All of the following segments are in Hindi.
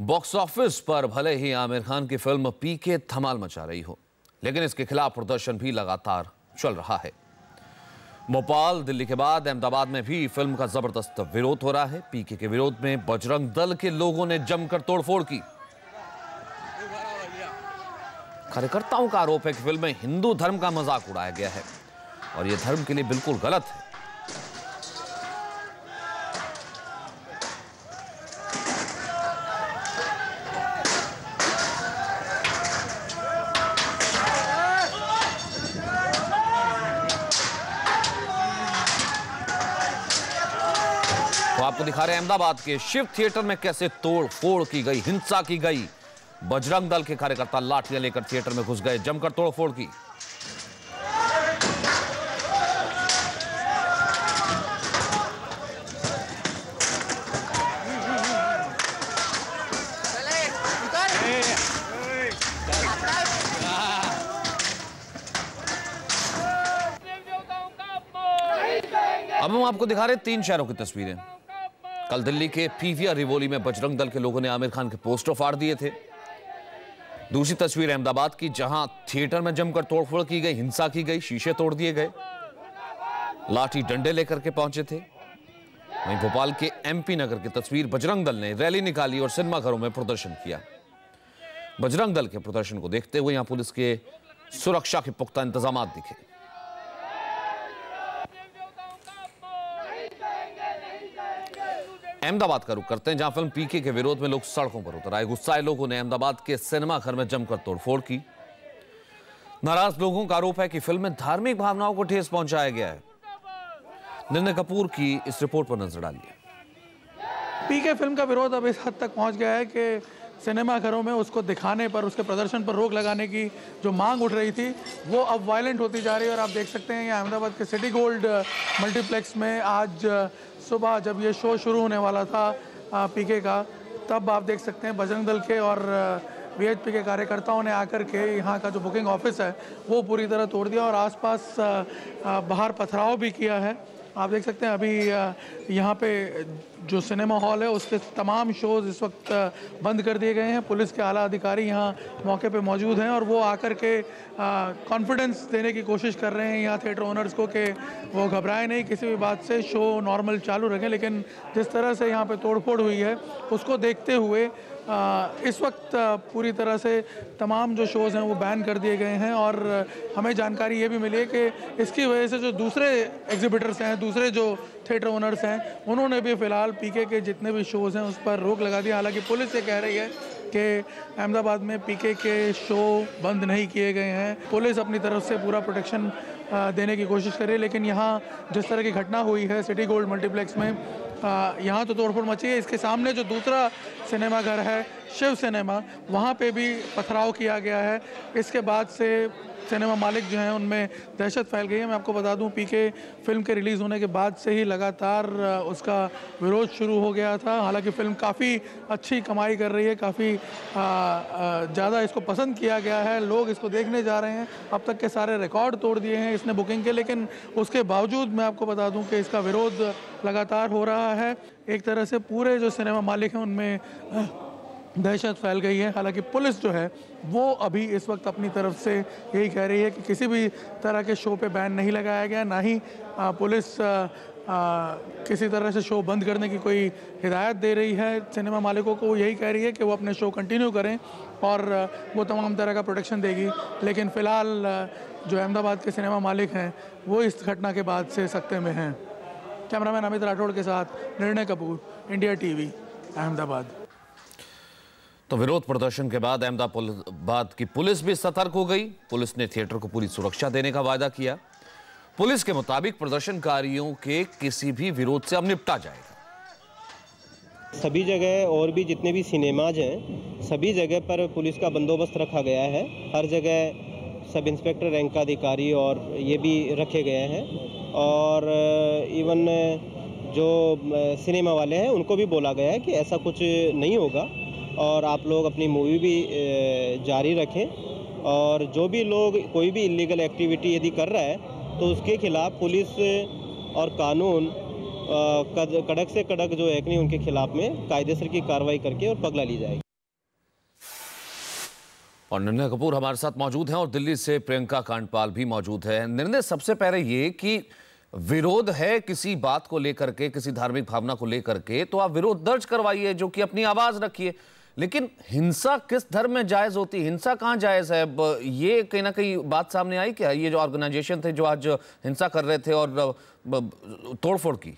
बॉक्स ऑफिस पर भले ही आमिर खान की फिल्म पीके धमाल मचा रही हो, लेकिन इसके खिलाफ प्रदर्शन भी लगातार चल रहा है। भोपाल, दिल्ली के बाद अहमदाबाद में भी फिल्म का जबरदस्त विरोध हो रहा है। पीके के विरोध में बजरंग दल के लोगों ने जमकर तोड़फोड़ की। कार्यकर्ताओं का आरोप है कि फिल्म में हिंदू धर्म का मजाक उड़ाया गया है और यह धर्म के लिए बिल्कुल गलत है। तो आपको दिखा रहे हैं अहमदाबाद के शिव थिएटर में कैसे तोड़ फोड़ की गई, हिंसा की गई। बजरंग दल के कार्यकर्ता लाठियां लेकर थिएटर में घुस गए, जमकर तोड़फोड़ की। अब हम आपको दिखा रहे हैं 3 शहरों की तस्वीरें। कल दिल्ली के पीवीआर रिवोली में बजरंग दल के लोगों ने आमिर खान के पोस्टर फाड़ दिए थे। दूसरी तस्वीर अहमदाबाद की, जहां थिएटर में जमकर तोड़फोड़ की गई, हिंसा की गई, शीशे तोड़ दिए गए, लाठी डंडे लेकर के पहुंचे थे। वहीं भोपाल के एमपी नगर की तस्वीर, बजरंग दल ने रैली निकाली और सिनेमाघरों में प्रदर्शन किया। बजरंग दल के प्रदर्शन को देखते हुए यहां पुलिस के सुरक्षा के पुख्ता इंतजाम दिखे। अहमदाबाद का रुख करते हैं, जहां फिल्म पीके के विरोध में लोग सड़कों पर उतर आए। गुस्साए लोगों ने अहमदाबाद के सिनेमा घर में जमकर तोड़फोड़ की। नाराज लोगों का आरोप है कि फिल्म में धार्मिक भावनाओं को ठेस पहुंचाया गया है। निर्णय कपूर की इस रिपोर्ट पर नजर डालिए। पीके फिल्म का विरोध अब इस हद तक पहुंच गया है कि सिनेमाघरों में उसको दिखाने पर, उसके प्रदर्शन पर रोक लगाने की जो मांग उठ रही थी, वो अब वायलेंट होती जा रही है। और आप देख सकते हैं यहाँ अहमदाबाद के सिटी गोल्ड मल्टीप्लेक्स में आज सुबह जब ये शो शुरू होने वाला था पीके का, तब आप देख सकते हैं बजरंग दल के और वीएचपी के कार्यकर्ताओं ने आकर के यहाँ का जो बुकिंग ऑफिस है वो पूरी तरह तोड़ दिया और आसपास बाहर पथराव भी किया है। आप देख सकते हैं अभी यहाँ पे जो सिनेमा हॉल है उसके तमाम शोज इस वक्त बंद कर दिए गए हैं। पुलिस के आला अधिकारी यहाँ मौके पे मौजूद हैं और वो आकर के कॉन्फिडेंस देने की कोशिश कर रहे हैं यहाँ थिएटर ओनर्स को कि वो घबराए नहीं, किसी भी बात से शो नॉर्मल चालू रखें। लेकिन जिस तरह से यहाँ पे तोड़फोड़ हुई है उसको देखते हुए इस वक्त पूरी तरह से तमाम जो शोज़ हैं वो बैन कर दिए गए हैं। और हमें जानकारी ये भी मिली है कि इसकी वजह से जो दूसरे एग्जिबिटर्स हैं, दूसरे जो थिएटर ओनर्स हैं, उन्होंने भी फ़िलहाल पीके के जितने भी शोज़ हैं उस पर रोक लगा दी। हालांकि पुलिस ये कह रही है कि अहमदाबाद में पीके के शो बंद नहीं किए गए हैं। पुलिस अपनी तरफ से पूरा प्रोटेक्शन देने की कोशिश कर रही है। लेकिन यहाँ जिस तरह की घटना हुई है सिटी गोल्ड मल्टीप्लेक्स में, यहाँ तो तोड़फोड़ मची है। इसके सामने जो दूसरा सिनेमा घर है शिव सिनेमा, वहाँ पे भी पथराव किया गया है। इसके बाद से सिनेमा मालिक जो हैं उनमें दहशत फैल गई है। मैं आपको बता दूं पीके फिल्म के रिलीज़ होने के बाद से ही लगातार उसका विरोध शुरू हो गया था। हालांकि फ़िल्म काफ़ी अच्छी कमाई कर रही है, काफ़ी ज़्यादा इसको पसंद किया गया है, लोग इसको देखने जा रहे हैं। अब तक के सारे रिकॉर्ड तोड़ दिए हैं इसने बुकिंग के, लेकिन उसके बावजूद मैं आपको बता दूं कि इसका विरोध लगातार हो रहा है। एक तरह से पूरे जो सिनेमा मालिक हैं उनमें दहशत फैल गई है। हालांकि पुलिस जो है वो अभी इस वक्त अपनी तरफ से यही कह रही है कि किसी भी तरह के शो पे बैन नहीं लगाया गया, ना ही पुलिस किसी तरह से शो बंद करने की कोई हिदायत दे रही है सिनेमा मालिकों को। यही कह रही है कि वो अपने शो कंटिन्यू करें और वो तमाम तरह का प्रोटेक्शन देगी। लेकिन फ़िलहाल जो अहमदाबाद के सिनेमा मालिक हैं वो इस घटना के बाद से सख्ते में हैं। कैमरामैन अमित राठौड़ के साथ निर्णय कपूर, इंडिया टीवी, अहमदाबाद। तो विरोध प्रदर्शन के बाद अहमदाबाद की पुलिस भी सतर्क हो गई। पुलिस ने थिएटर को पूरी सुरक्षा देने का वायदा किया। पुलिस के मुताबिक प्रदर्शनकारियों के किसी भी विरोध से अब निपटा जाएगा। सभी जगह और भी जितने भी सिनेमाज हैं सभी जगह पर पुलिस का बंदोबस्त रखा गया है। हर जगह सब इंस्पेक्टर रैंक का अधिकारी और ये भी रखे गए हैं। और इवन जो सिनेमा वाले हैं उनको भी बोला गया है कि ऐसा कुछ नहीं होगा और आप लोग अपनी मूवी भी जारी रखें। और जो भी लोग कोई भी इलीगल एक्टिविटी यदि कर रहा है तो उसके खिलाफ पुलिस और कानून कड़क से कड़क जो है कि उनके खिलाफ में कायदेसर की कार्रवाई करके और पगला ली जाएगी। और निर्णय कपूर हमारे साथ मौजूद हैं और दिल्ली से प्रियंका कांडपाल भी मौजूद है। निर्णय, सबसे पहले ये कि विरोध है किसी बात को लेकर के, किसी धार्मिक भावना को लेकर के, तो आप विरोध दर्ज करवाइए, जो कि अपनी आवाज रखिए। लेकिन हिंसा किस धर्म में जायज होती है? हिंसा कहाँ जायज है? ये कहीं ना कहीं बात सामने आई क्या? ये जो ऑर्गेनाइजेशन थे जो आज हिंसा कर रहे थे और तोड़फोड़ की।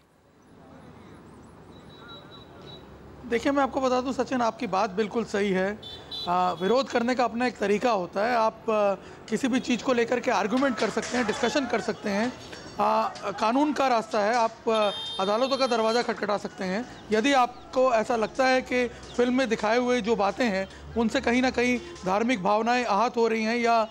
देखिए, मैं आपको बता दूं सचिन, आपकी बात बिल्कुल सही है। विरोध करने का अपना एक तरीका होता है। आप किसी भी चीज़ को लेकर के आर्गुमेंट कर सकते हैं, डिस्कशन कर सकते हैं। कानून का रास्ता है, आप अदालतों का दरवाज़ा खटखटा सकते हैं। यदि आपको ऐसा लगता है कि फिल्म में दिखाए हुए जो बातें हैं उनसे कहीं ना कहीं धार्मिक भावनाएं आहत हो रही हैं या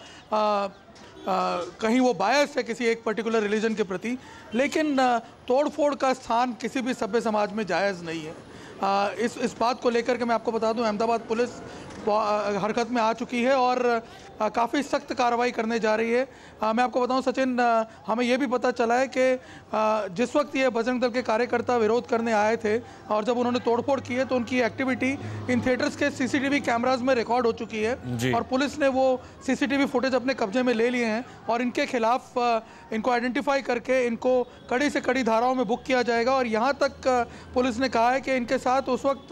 कहीं वो बायस है किसी एक पर्टिकुलर रिलीजन के प्रति, लेकिन तोड़-फोड़ का स्थान किसी भी सभ्य समाज में जायज़ नहीं है। इस बात को लेकर के मैं आपको बता दूं, अहमदाबाद पुलिस हरकत में आ चुकी है और काफ़ी सख्त कार्रवाई करने जा रही है। मैं आपको बताऊं सचिन, हमें ये भी पता चला है कि जिस वक्त ये बजरंग दल के कार्यकर्ता विरोध करने आए थे और जब उन्होंने तोड़फोड़ की है तो उनकी एक्टिविटी इन थिएटर्स के सीसीटीवी कैमरास में रिकॉर्ड हो चुकी है और पुलिस ने वो सीसीटीवी फुटेज अपने कब्जे में ले लिए हैं और इनके खिलाफ इनको आइडेंटिफाई करके इनको कड़ी से कड़ी धाराओं में बुक किया जाएगा। और यहाँ तक पुलिस ने कहा है कि इनके साथ उस वक्त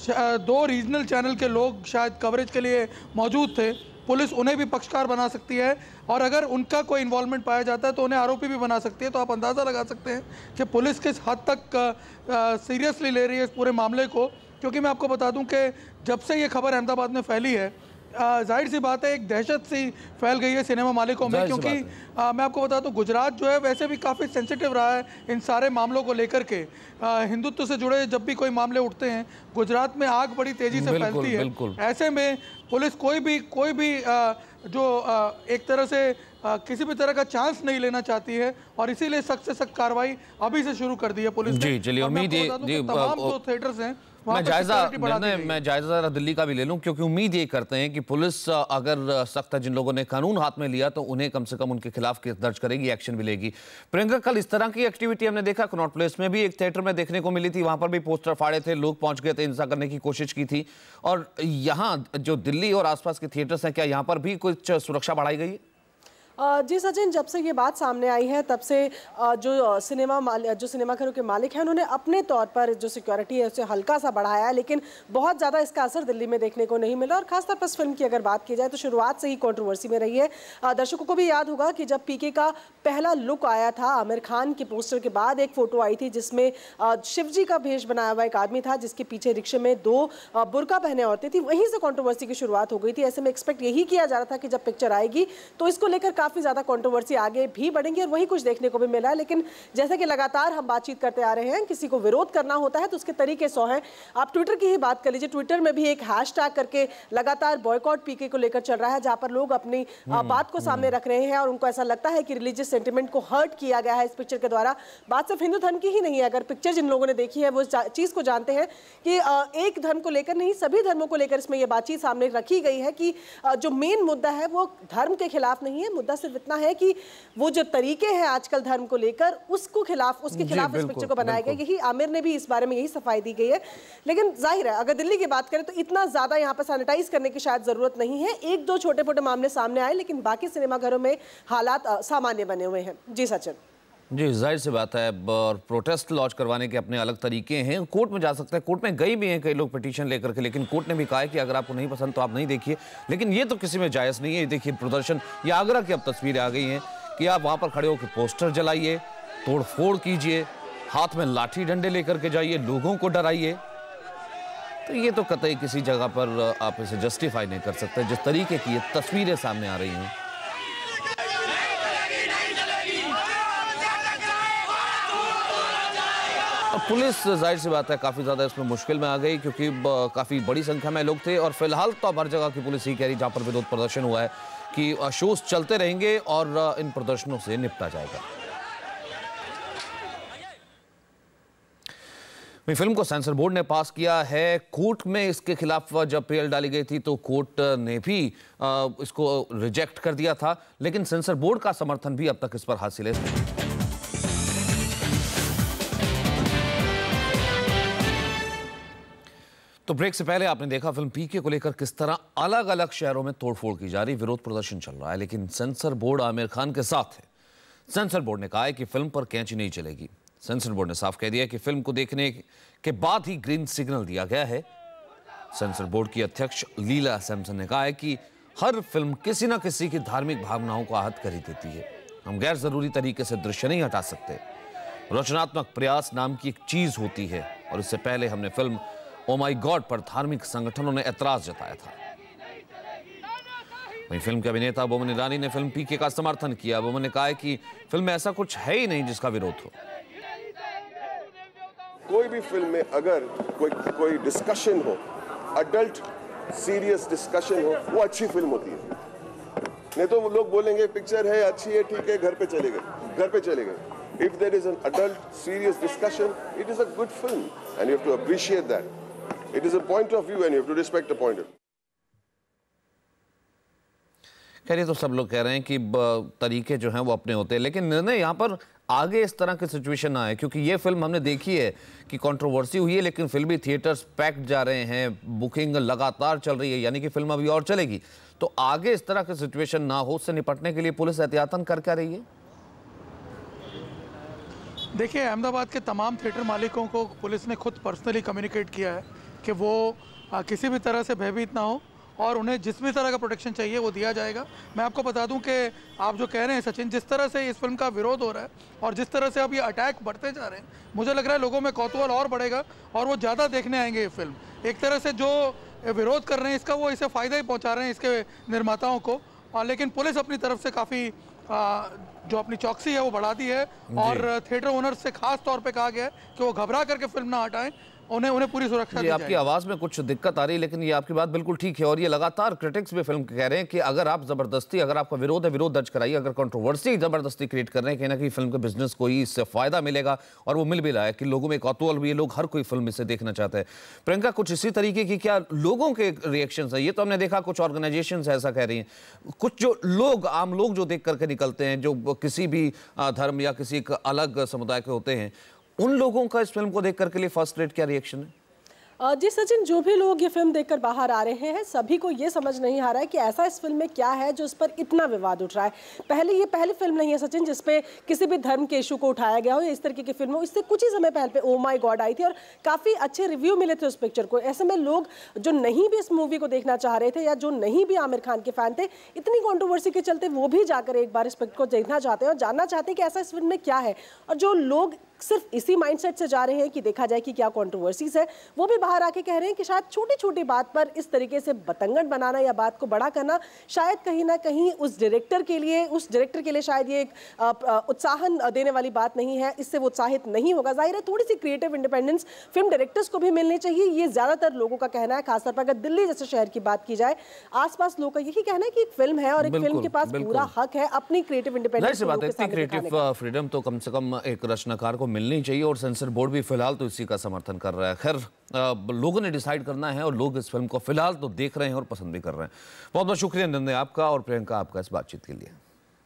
2 रीजनल चैनल के लोग शायद कवरेज के लिए मौजूद थे। पुलिस उन्हें भी पक्षकार बना सकती है और अगर उनका कोई इन्वॉल्वमेंट पाया जाता है तो उन्हें आरोपी भी बना सकती है। तो आप अंदाज़ा लगा सकते हैं कि पुलिस किस हद तक सीरियसली ले रही है इस पूरे मामले को। क्योंकि मैं आपको बता दूं कि जब से ये खबर अहमदाबाद में फैली है, जाहिर सी बात है एक दहशत सी फैल गई है सिनेमा मालिकों में। क्योंकि मैं आपको बता दूं, गुजरात जो है वैसे भी काफ़ी सेंसिटिव रहा है इन सारे मामलों को लेकर के। हिंदुत्व से जुड़े जब भी कोई मामले उठते हैं, गुजरात में आग बड़ी तेज़ी से फैलती है। ऐसे में पुलिस कोई भी जो एक तरह से किसी भी तरह का चांस नहीं लेना चाहती है और इसीलिए सख्त से सख्त कार्रवाई अभी से शुरू कर दी है पुलिस ने। चलिए, उम्मीद है तमाम जो थिएटर्स हैं मैं जायजा दिल्ली का भी ले लूं, क्योंकि उम्मीद ये करते हैं कि पुलिस अगर सख्त जिन लोगों ने कानून हाथ में लिया तो उन्हें कम से कम उनके खिलाफ केस दर्ज करेगी, एक्शन भी लेगी। प्रियंका, कल इस तरह की एक्टिविटी हमने देखा कनॉट प्लेस में भी, एक थिएटर में देखने को मिली थी, वहां पर भी पोस्टर फाड़े थे, लोग पहुंच गए थे, हिंसा करने की कोशिश की थी। और यहाँ जो दिल्ली और आसपास के थिएटर्स हैं, क्या यहाँ पर भी कुछ सुरक्षा बढ़ाई गई है? जी सचिन, जब से ये बात सामने आई है तब से जो सिनेमाघरों के मालिक हैं उन्होंने अपने तौर पर जो सिक्योरिटी है उसे हल्का सा बढ़ाया है, लेकिन बहुत ज़्यादा इसका असर दिल्ली में देखने को नहीं मिला। और खासतौर पर इस फिल्म की अगर बात की जाए तो शुरुआत से ही कंट्रोवर्सी में रही है। दर्शकों को भी याद होगा कि जब पीके का पहला लुक आया था, आमिर खान के पोस्टर के बाद एक फ़ोटो आई थी जिसमें शिवजी का भेष बनाया हुआ एक आदमी था जिसके पीछे रिक्शे में 2 बुर्का पहने औरतें थी। वहीं से कंट्रोवर्सी की शुरुआत हो गई थी। ऐसे में एक्सपेक्ट यही किया जा रहा था कि जब पिक्चर आएगी तो इसको लेकर काफ़ी ज़्यादा कंट्रोवर्सी आगे भी बढ़ेंगी और वही कुछ देखने को भी मिला है। लेकिन जैसे कि लगातार हम बातचीत करते आ रहे हैं, किसी को विरोध करना होता है तो उसके तरीके 100 हैं। आप ट्विटर की ही बात कर लीजिए, ट्विटर में भी एक हैशटैग करके लगातार बॉयकॉट पीके को लेकर चल रहा है, जहां पर लोग अपनी बात को सामने रख रहे हैं और उनको ऐसा लगता है कि रिलीजियस सेंटिमेंट को हर्ट किया गया है इस पिक्चर के द्वारा। बात सिर्फ हिंदू धर्म की ही नहीं है, अगर पिक्चर जिन लोगों ने देखी है वो चीज़ को जानते हैं कि एक धर्म को लेकर नहीं, सभी धर्मों को लेकर इसमें यह बातचीत सामने रखी गई है कि जो मेन मुद्दा है वो धर्म के खिलाफ नहीं है। मुद्दा सिर्फ इतना है कि वो जो तरीके हैं आजकल धर्म को लेकर उसके खिलाफ इस पिक्चर को बनाया गया। यही आमिर ने भी इस बारे में यही सफाई दी गई है। लेकिन जाहिर है अगर दिल्ली की बात करें तो इतना ज्यादा यहाँ पर सैनिटाइज करने की शायद जरूरत नहीं है। 1-2 छोटे-छोटे मामले सामने आए, लेकिन बाकी सिनेमाघरों में हालात सामान्य बने हुए हैं। जी सचिन। जी, जाहिर सी बात है, और प्रोटेस्ट लॉन्च करवाने के अपने अलग तरीके हैं। कोर्ट में जा सकते हैं, कोर्ट में गई भी हैं कई लोग पिटीशन लेकर के, लेकिन कोर्ट ने भी कहा है कि अगर आपको नहीं पसंद तो आप नहीं देखिए। लेकिन ये तो किसी में जायज़ नहीं है। देखिए प्रदर्शन, ये आगरा की अब तस्वीरें आ गई हैं कि आप वहाँ पर खड़े होकर पोस्टर जलाइए, तोड़फोड़ कीजिए, हाथ में लाठी डंडे लेकर के जाइए, लोगों को डराइए। तो ये तो कतई किसी जगह पर आप इसे जस्टिफाई नहीं कर सकते जिस तरीके की ये तस्वीरें सामने आ रही हैं। पुलिस जाहिर सी बात है काफ़ी ज़्यादा इसमें मुश्किल में आ गई, क्योंकि काफ़ी बड़ी संख्या में लोग थे। और फिलहाल तो अब हर जगह की पुलिस ही कह रही जहाँ पर विरोध प्रदर्शन हुआ है कि शोज चलते रहेंगे और इन प्रदर्शनों से निपटा जाएगा। फिल्म को सेंसर बोर्ड ने पास किया है। कोर्ट में इसके खिलाफ जब अपील डाली गई थी तो कोर्ट ने भी इसको रिजेक्ट कर दिया था, लेकिन सेंसर बोर्ड का समर्थन भी अब तक इस पर हासिल है। तो ब्रेक से पहले आपने देखा फिल्म पीके को लेकर किस तरह अलग अलग शहरों में तोड़फोड़ की जा रही, विरोध प्रदर्शन चल रहा है, लेकिन सेंसर बोर्ड आमिर खान के साथ है। सेंसर बोर्ड ने कहा है कि फिल्म पर कैंची नहीं चलेगी। सेंसर बोर्ड ने साफ कह दिया कि फिल्म को देखने के बाद ही ग्रीन सिग्नल दिया गया है। सेंसर बोर्ड की अध्यक्ष लीला सैमसन ने कहा है कि हर फिल्म किसी न किसी की धार्मिक भावनाओं को आहत कर ही देती है। हम गैर जरूरी तरीके से दृश्य नहीं हटा सकते। रचनात्मक प्रयास नाम की एक चीज होती है, और इससे पहले हमने फिल्म ओ माई गॉड पर धार्मिक संगठनों ने ऐतराज जताया था। वहीं फिल्म के अभिनेता बोमन ईरानी ने फिल्म पीके का समर्थन किया। बोमन ने कहा है कि फिल्म में ऐसा कुछ है ही नहीं जिसका विरोध हो। कोई भी फिल्म में अगर कोई डिस्कशन हो, अडल्ट सीरियस डिस्कशन हो, वो अच्छी फिल्म होती है। नहीं तो लोग बोलेंगे पिक्चर है, अच्छी है, ठीक है, घर पे चले गए। If there is an adult serious discussion, it is a good film and you have to appreciate that. It is a point of view and you have to respect the point of view. खैर, ये तो सब लोग कह रहे हैं कि तरीके जो हैं वो अपने होते हैं, लेकिन निर्णय यहाँ पर आगे इस तरह की सिचुएशन ना आए, क्योंकि ये फिल्म हमने देखी है कि कंट्रोवर्सी हुई है, लेकिन फिल्मी थिएटर्स पैक्ड जा रहे हैं, बुकिंग लगातार चल रही है, यानी कि फिल्म अभी और चलेगी। तो आगे इस तरह की सिचुएशन ना हो, उससे निपटने के लिए पुलिस एहतियातन कर क्या रही है? देखिए, अहमदाबाद के तमाम थिएटर मालिकों को पुलिस ने खुद पर्सनली कम्युनिकेट किया है कि वो किसी भी तरह से भयभीत ना हो और उन्हें जिस भी तरह का प्रोटेक्शन चाहिए वो दिया जाएगा। मैं आपको बता दूं कि आप जो कह रहे हैं सचिन, जिस तरह से इस फिल्म का विरोध हो रहा है और जिस तरह से अब ये अटैक बढ़ते जा रहे हैं, मुझे लग रहा है लोगों में कौतूहल और बढ़ेगा और वो ज़्यादा देखने आएंगे ये फिल्म। एक तरह से जो विरोध कर रहे हैं इसका, वो इसे फ़ायदा ही पहुँचा रहे हैं इसके निर्माताओं को, लेकिन पुलिस अपनी तरफ से काफ़ी जो अपनी चौकसी है वो बढ़ा दी है और थिएटर ओनर्स से खास तौर पे कहा गया है कि वो घबरा करके फिल्म ना हटाएं, उन्हें पूरी सुरक्षा दी जाएगी। आपकी आवाज में कुछ दिक्कत आ रही है, लेकिन ये आपकी बात बिल्कुल ठीक है। और ये लगातार क्रिटिक्स भी फिल्म कह रहे हैं कि अगर आप जबरदस्ती, अगर आपका विरोध है, विरोध दर्ज कराइए। अगर कंट्रोवर्सी जबरदस्ती क्रिएट कर रहे हैं, कहीं ना कहीं फिल्म के बिजनेस को ही इससे फायदा मिलेगा, और वो मिल भी रहा है कि लोगों में कौतूहल भी है, लोग हर कोई फिल्म इसे देखना चाहते हैं। प्रियंका, कुछ इसी तरीके की क्या लोगों के रिएक्शन है? ये तो हमने देखा कुछ ऑर्गेनाइजेशन ऐसा कह रही हैं, कुछ जो लोग, आम लोग जो देख करके निकलते हैं, जो किसी भी धर्म या किसी अलग समुदाय के होते हैं, उन लोगों का इस फिल्म को देख करके लिए फर्स्ट रेट क्या रिएक्शन है? जी सचिन, जो भी लोग ये फिल्म देखकर बाहर आ रहे हैं, सभी को ये समझ नहीं आ रहा है कि ऐसा इस फिल्म में क्या है जो इस पर इतना विवाद उठ रहा है। ये पहली फिल्म नहीं है सचिन जिसपे किसी भी धर्म के इशू को उठाया गया हो या इस तरीके की फिल्म हो। इससे कुछ ही समय पहले ओ माई गॉड आई थी और काफ़ी अच्छे रिव्यू मिले थे उस पिक्चर को। ऐसे में लोग जो नहीं भी इस मूवी को देखना चाह रहे थे या जो नहीं भी आमिर खान के फैन थे, इतनी कॉन्ट्रोवर्सी के चलते वो भी जाकर एक बार इस पिक्चर को देखना चाहते हैं और जानना चाहते हैं कि ऐसा इस फिल्म में क्या है। और जो लोग सिर्फ इसी माइंडसेट से जा रहे हैं कि देखा जाए कि क्या कंट्रोवर्सीज है, वो भी बाहर आके कह रहे हैं कि शायद छोटी छोटी बात पर इस तरीके से बतंगड़ बनाना या बात को बड़ा करना शायद कहीं ना कहीं उस डायरेक्टर के लिए शायद ये एक उत्साहन देने वाली बात नहीं है। इससे वो उत्साहित नहीं होगा। जाहिर है थोड़ी सी क्रिएटिव इंडिपेंडेंस फिल्म डायरेक्टर्स को भी मिलनी चाहिए, ये ज्यादातर लोगों का कहना है। खासतौर पर अगर दिल्ली जैसे शहर की बात की जाए, आसपास लोगों का यही कहना है कि एक फिल्म है और एक फिल्म के पास पूरा हक है अपनी क्रिएटिव इंडिपेंडेंस। क्रिएटिव फ्रीडम तो कम से कम एक रचनाकार को मिलनी चाहिए, और सेंसर बोर्ड भी फिलहाल तो इसी का समर्थन कर रहा है। खैर, लोगों ने डिसाइड करना है और लोग इस फिल्म को फिलहाल तो देख रहे हैं और पसंद भी कर रहे हैं। बहुत बहुत शुक्रिया निर्णय आपका और प्रियंका आपका इस बातचीत के लिए।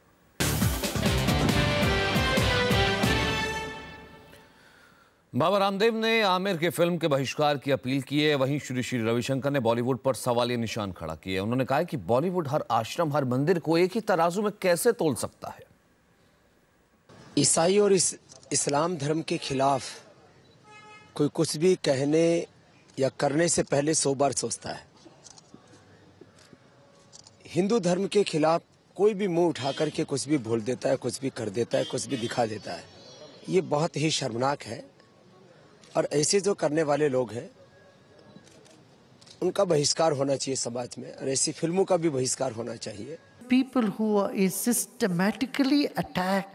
बाबा रामदेव ने आमिर के फिल्म के बहिष्कार की अपील की है। वहीं श्री रविशंकर ने बॉलीवुड पर सवालिया निशान खड़ा किए। उन्होंने कहा कि बॉलीवुड हर आश्रम, हर मंदिर को एक ही तराजू में कैसे तोल सकता है। ईसाई और इस्लाम धर्म के खिलाफ कोई कुछ भी कहने या करने से पहले 100 बार सोचता है। हिंदू धर्म के खिलाफ कोई भी मुंह उठा करके कुछ भी बोल देता है, कुछ भी कर देता है, कुछ भी दिखा देता है। ये बहुत ही शर्मनाक है और ऐसे जो करने वाले लोग हैं उनका बहिष्कार होना चाहिए समाज में, और ऐसी फिल्मों का भी बहिष्कार होना चाहिए। People who systematically attack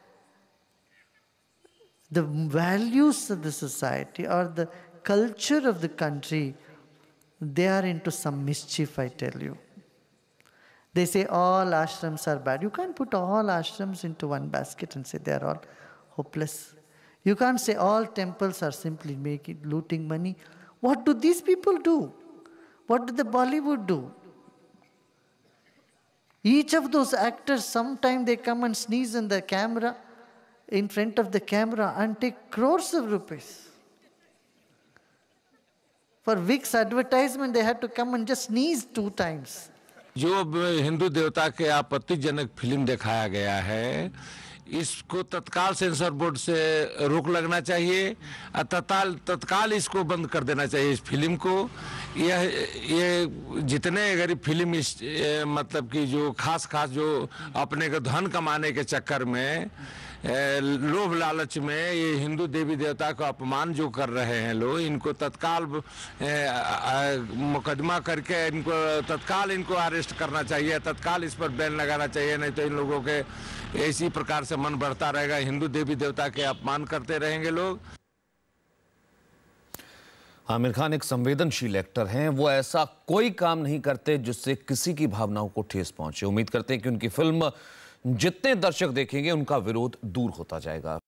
the values of the society or the culture of the country, they are into some mischief, I tell you. They say all ashrams are bad. You can't put all ashrams into one basket and say they are all hopeless. You can't say all temples are simply looting money. What do these people do? What do the Bollywood do? Each of those actors, sometime they come and sneeze in the camera, in front of the camera, and take crores of rupees. For Vicks advertisement, they had to come and just sneeze 2 times. जो हिंदू देवता के आपत्तिजनक फिल्म दिखाया गया है, इसको तत्काल सेंसर बोर्ड से रोक लगना चाहिए, तत्काल इसको बंद कर देना चाहिए इस फिल्म को। ये जितने गरीब फिल्म मतलब कि जो खास जो अपने को धन कमाने के चक्कर में लोभ लालच में ये हिंदू देवी देवता को अपमान जो कर रहे हैं लोग, इनको तत्काल मुकदमा करके इनको तत्काल इनको अरेस्ट करना चाहिए, तत्काल इस पर बैन लगाना चाहिए। नहीं तो इन लोगों के इसी प्रकार से मन बढ़ता रहेगा, हिंदू देवी देवता के अपमान करते रहेंगे लोग। आमिर खान एक संवेदनशील एक्टर हैं, वो ऐसा कोई काम नहीं करते जिससे किसी की भावनाओं को ठेस पहुंचे। उम्मीद करते हैं कि उनकी फिल्म जितने दर्शक देखेंगे उनका विरोध दूर होता जाएगा।